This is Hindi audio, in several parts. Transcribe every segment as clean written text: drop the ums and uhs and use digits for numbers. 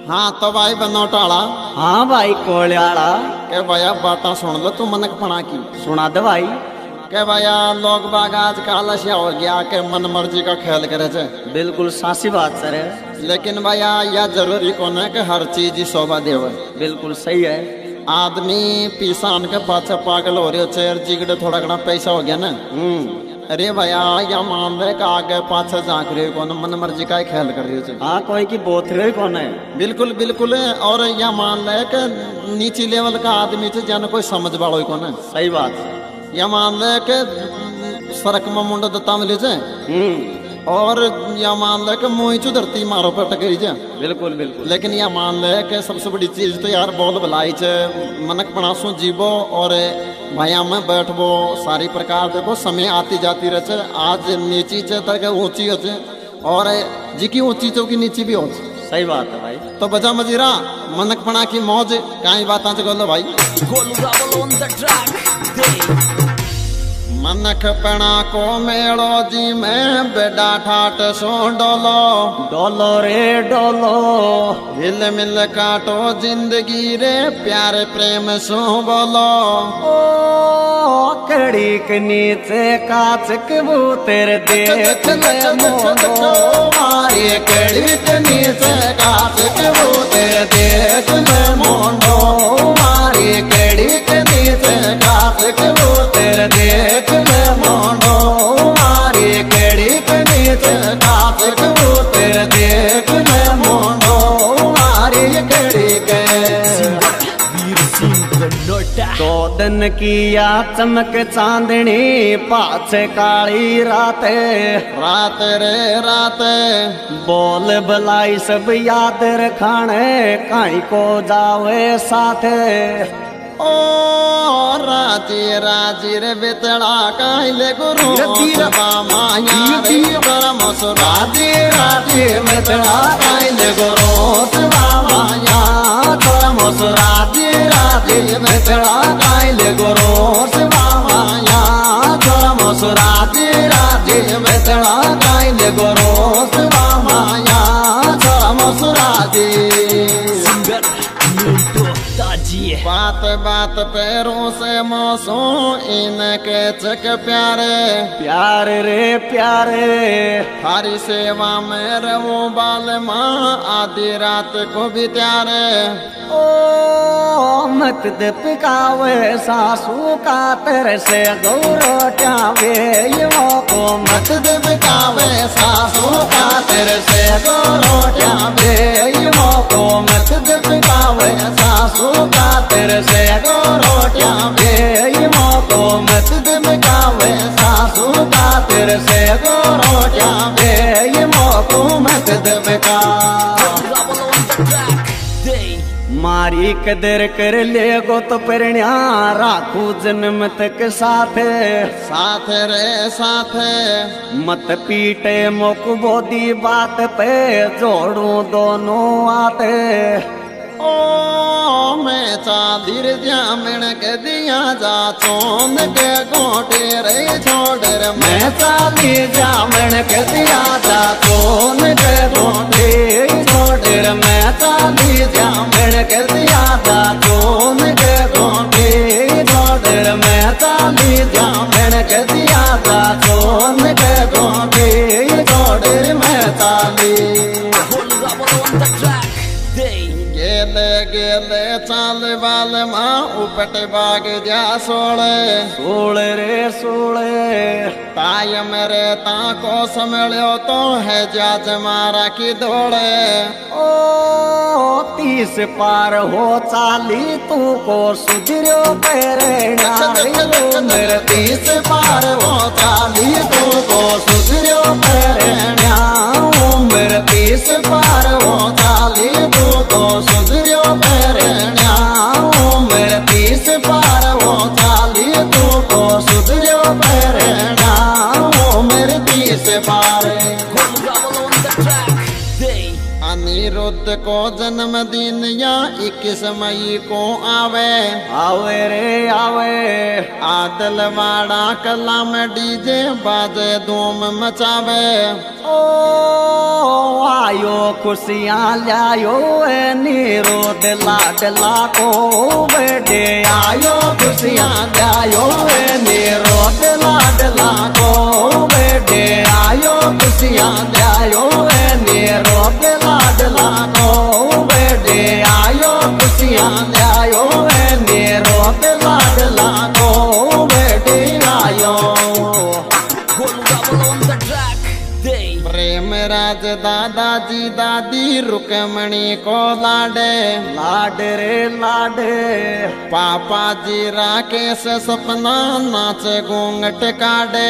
हाँ तो भाई बनौटाला। हाँ भाई कोलियाला के भैया बात सुन लो तू मनक पड़ा की सुना दे भाई। के भैया लोग बाग आज काल ऐसा हो गया के मन मर्जी का खेल करे छे। बिल्कुल सासी बात सर है, लेकिन भैया यह जरूरी कौन है कि हर चीज ही शोभा देवे। बिल्कुल सही है। आदमी पीसान के पाछे पागल हो रहे चेर जिगड़े थोड़ा घना पैसा हो गया ना। अरे भैया या मान ले का आगे पाछे झांक रहे कौन मन मर्जी का खेल कर रही है। हाँ कोई की बोथ रहे कौन है। बिल्कुल बिल्कुल है। और या मान ले के नीची लेवल का आदमी थे जाने कोई समझ वालों कौन है। सही बात। या मान ले के सड़क में मुंडो दत्ता मिले थे और या मान ले के मुँह चु धरती मारो पर टकरी जा। बिल्कुल बिल्कुल। लेकिन या मान ले के सबसे बड़ी चीज तो यार बोल भलाई चे मनक पनासो जीवो और भैया में बैठबो सारी प्रकार देखो समय आती जाती रहे। आज नीची चे तक ऊंची हो और जी की ऊंची तो की नीची भी हो। सही बात है भाई। तो बजा मजीरा मनक पना की मौज कई बात गोलो भाई। मनक पना को मेड़ो जी में बेडा ठाट सो डोलो डोलो रे डोलो हिल मिल काटो जिंदगी रे प्यारे प्रेम सो बोलो। ओ कड़ी के नीचे काच कबूतर देख ले मोनो मारे कड़ी के नीचे काच कबूतर देख ले मोनो मारे कड़ी के नीचे काच कबूतर देख ले मोनो मारे कड़ी के नीचे काच कबूतर देख ले मोनो मारे कड़ी के। दो दिन किया चमक चांदनी पाछे काली रात रात रे रात बोल भलाई सब याद रखाने काई को जावे साथे। ओ राजी राजी रे बेतड़ा काइले गुरु माया रे परमस राजी राजी बेतड़ा काइले गुरु माया परमस राजी राजी बेतड़ा काइले गुरु माया परमस राजी राजी बेतड़ा काइले गुरु माया परमस राजी। बात बात पैरों से मौसू इनके चक प्यारे प्यारे रे प्यारे थारी सेवा में रहो बाल माँ आधी रात को भी त्यारे। ओ मत पिकावे सासू का तेरे से गौरो ट्यावे यो को मत पिकावे सासू का तेरे से गौरो ट्यावे यो को मत पिकावे सासू का तेरे से गौरो ट्यावे यो को मत पिकावे सासू का तेरे से गौरो ट्यावे यो को मत पिका। मारी कदर कर ले गो तो परण्या राखू जन्म तक साथे साथ रे साथ मत पीटे मोक बोदी बात पे जोड़ू दोनों आते। ओ मैं चादीर जामण के दिया जा चोंद के गोटे रे छोड़ मैं चादी जामण के दिया जा चोंद के गोटे छोड़ मैं चादी जामण के दिया जा चोंद के गोटे छोड़ मैं चादी जामण के दिया जा चोंद के गोटे छोड़ मैं चादी। गेले गेले चाल बाल माँ उपट बाग जा सोले सोले रे सोले ताय मेरे ताको समझो तो है जाज मारा की दौड़े। ओ 30 पार हो चाली तू को सुधरो पैरण्या मेरे 30 पार हो चाली तू को सुधरो पैरण्या मेरे 30 पार हो चाली तू को सुधरो पैरण्या मेरे 30 पार हो चाली तू को सुधरो पैरण्या मेरे 30 पार। अनिरुद्ध को जन्मदिन या 21 मई को आवे आवे रे आवे। आदलवाड़ा कला में डीजे बाजे धूम मचावे। ओ आयो खुशियाँ लायो निरोध लाडला को बेटे आयो खुशियाँ लायो निरोध लाडला को बेटे आयो खुशियाँ लायो निरोध लाडला को बेटे आयो खुशियाँ लायो निरोध लाडला को बेटे आयो। प्रेम राज दादाजी दादी रुक्मणी को लाडे लाड रे लाड। पापा जी राकेश सपना नाच घूंघट काटे।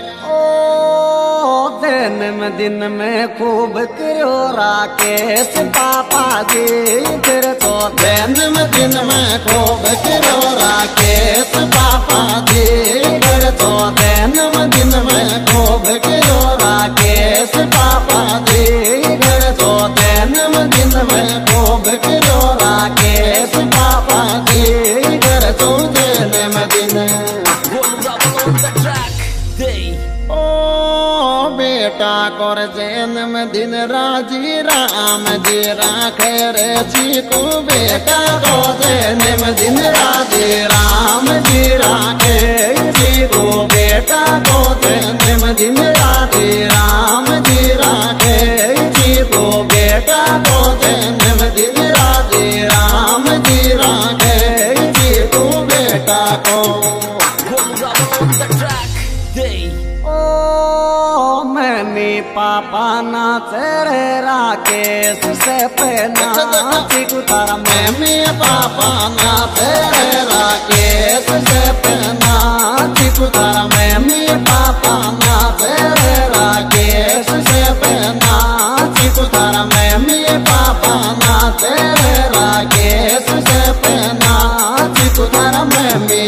ओ दिन में खूब करो राकेश पापा जी फिर तो दिन में खूब करो राकेश पापा जी फिर तो दिन में खूब करो राकेश पापा जी फिर तो दिन में खूब करो राकेश पापा जी फिर तो दिन ओ बेटा कर जन्म दिन राजी राम जी राखे रे चीकू बेटा को जन्म दिन राजी राम जी राखे चीकू बेटा को जन्म दिन राजी राम जी राखे चीकू बेटा को जन्म दिन राजी राम जी राखे चीकू बेटा को। ओ मम्मी पापा नाच रे राकेश से पहना चिकू तारा मम्मी पापा नाच रे राकेश से पहना चिकू तारा मम्मी पापा नाच रे राकेश से पहना चिकू तारा मम्मी पापा नाच रे राकेश से पहना चिकू तारा मम्मी।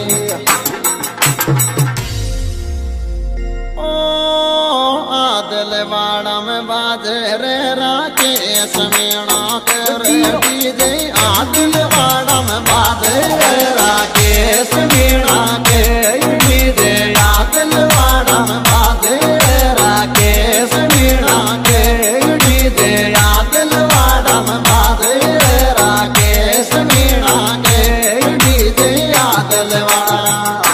आदलवाड़ा में बाजे रे राकेश मीणा कर डीजे आदलवाड़ा में बाजे रे राकेश मीणा के डीजे आदलवाड़ा में बाजे रे राकेश मीणा के डीजे आदलवाड़ा में बाजे रे राकेश मीणा के डीजे आदलवाड़ा।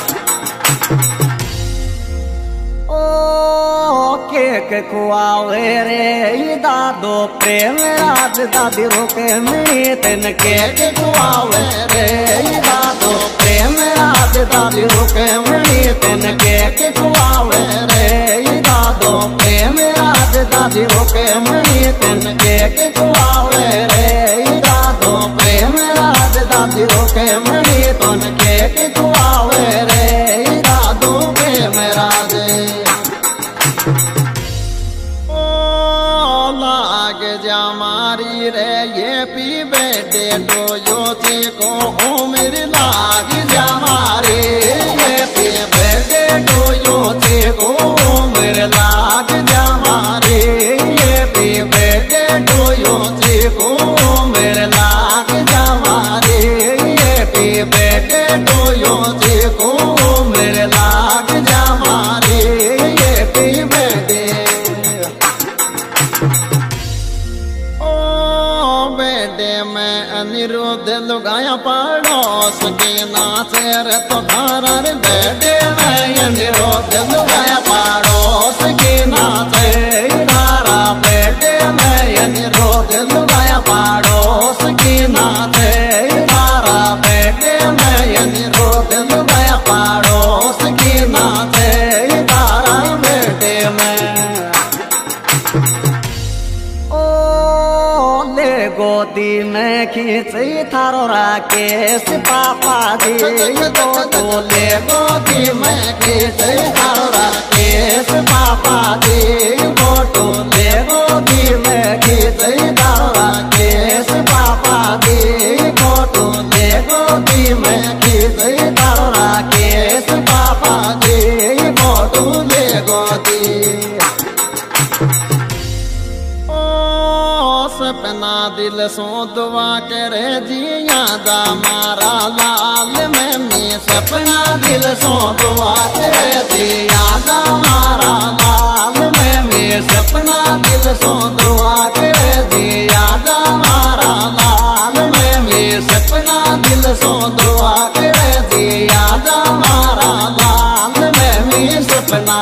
केक खुआवे रे दादो प्रेम राज दादी रोके में तेन केक खुआवे रे दादो प्रेम राज दादी रोके में तेन केक खुआवे रे दादो प्रेम राज दादी रोके में तेन केक खुआवे रे दादो प्रेम राज दादी रोके में तेन केक खुआवे रे दादो प्रेम राज। लाग जा मारी रे ये पी बेटे तो यो थे को उम्र लाग जा मारी ये पी बेटे तो यो थे को उम्र लाग जा मारी ये पी बेटे तो यो थे को उम्र लाग जा मारी ये पी बेटे तो यो थे को उम्र लाग जा मारी ये पी बेटे। अनिरुद्ध लुगाया पड़ोस के नाचे रे तो धारा रे बेटे में अनिरुद्ध लुगाया पड़ोस के नाचे धारा बेटे में अनिरुद्ध लुगाया पड़ोस के नाचे धारा बेटे में अनिरुद्ध लुगाया पड़ोस के नाचे धारा बेटे में। गोदी में खींची थारो राकेश पापा जी तो ले गोदी में खींची थारो राकेश पापा जी फोटो ले गोदी में खींची थारो राकेश पापा जी फोटो ले गोदी में खींची थारो राकेश पापा जी फोटो ले गोदी। सपना दिल सो दुआ करे जिया दा मारा लाल में सपना दिल सो दुआ करे जिया दा मारा लाल में सपना दिल सो दुआ करे जिया दा मारा लाल में सपना दिल सो दुआ करे जिया दा मारा लाल में सपना।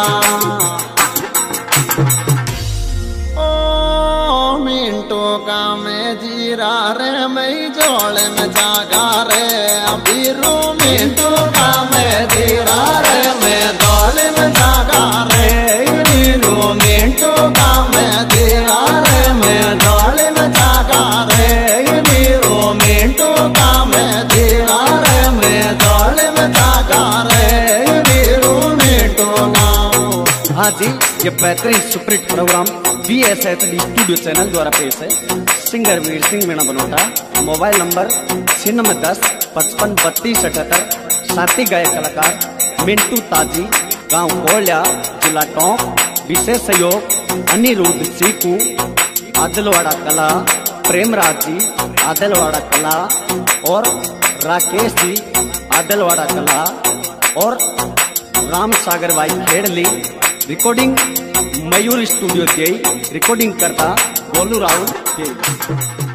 मिंटो का में जीरा रे मई जोड़े में जागा रे अबीरू मिंटो का में जीरा रे मैं जोड़े में जागा रे अबीरू मिंटो का में जीरा रे मैं जोड़े में जागा रे अबीरू मिंटो का में जीरा रे मैं जोड़े में जागा रे अबीरू मिंटो का। हाँ जी, ये बेहतरीन superhit program VSHD studio channel द्वारा पेश है। Singer Veer Singh Meena Banota. Mobile number 9610 55 32 78। साथी गायक कलाकार मिंटू ताजी, गांव कोल्या, जिला टोंक। विशेष सहयोग अनिरुद्ध सीकू, आदिलवाड़ा कला, प्रेमराज जी आदिलवाड़ा कला और राकेश जी आदिलवाड़ा कला और राम सागर भाई खेड़ली। रिकॉर्डिंग मयूर स्टूडियो के रिकॉर्डिंग करता गोलू राहुल के।